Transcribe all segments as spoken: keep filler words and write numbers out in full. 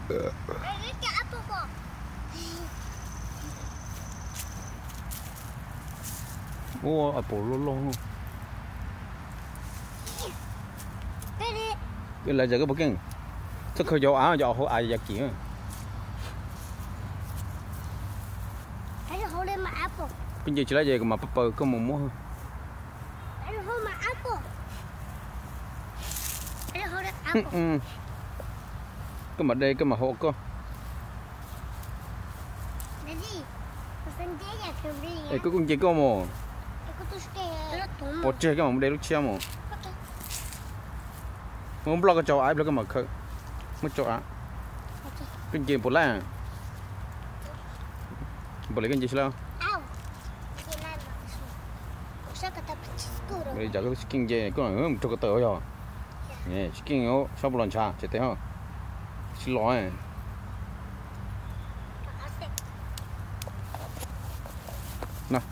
Ô, apple lo lo. Cái là giờ cái bậc kinh, chắc khơi gió áo gió hồ ai giặc kỹ. Cái gì chỉ là gì mà papa có một món. Ừ. Cái mà đây cái mà hộ có. Ê, cái con gì có mà. Bỏ chơi cái mà đây lúc chia mà. Muốn blog cái chỗ ai blog cái mà khơi. Mất chỗ á. Cái gì bỏ lại. Bỏ lấy cái gì sao? Bây giờ cái skin gì này có là không cho cái tờ rồi. Nè, skin nó sao bồn trà, chết thế hả? Xin lỗi. Nào.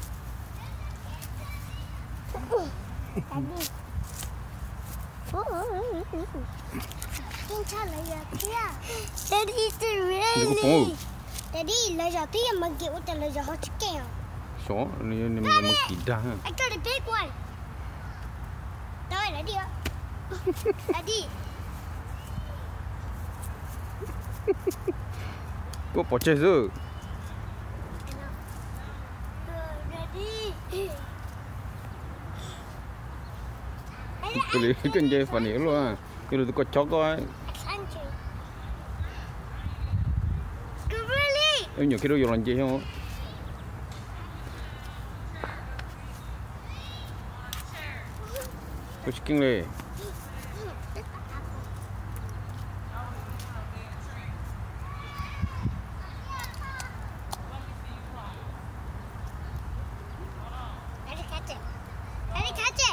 Daddy, is it really? Daddy, lấy giờ tí mà kiểu cho lấy giờ hot chicken. Số, này này mà kỹ đa. I got a big one. Rồi, Daddy. Daddy. Có bỏ chơi rồi. Daddy. Cái này cái gì phản ứng luôn à? Cái này có chó coi. Em nhiều khi đâu làm gì không? Có chicken này. Daddy catch it. Daddy catch it.